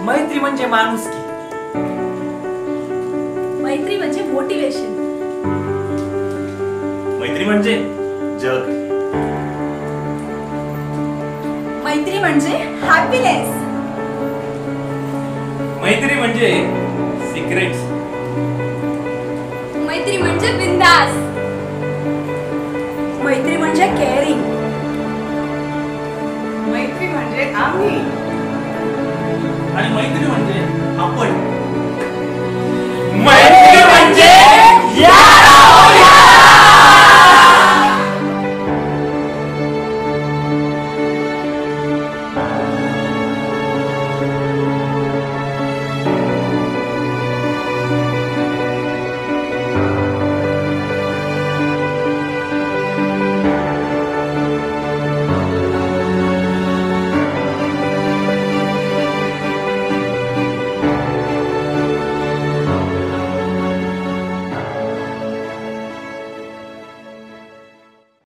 मैत्री म्हणजे माणुसकी. मैत्री म्हणजे मोटिवेशन. मैत्री म्हणजे जग. मैत्री म्हणजे हॅपीनेस. मैत्री म्हणजे सिक्रेट्स. मैत्री म्हणजे बिंदास. मैत्री म्हणजे केअरिंग. मैत्री म्हणजे आम्ही. आणि मैत्री म्हणजे आपण.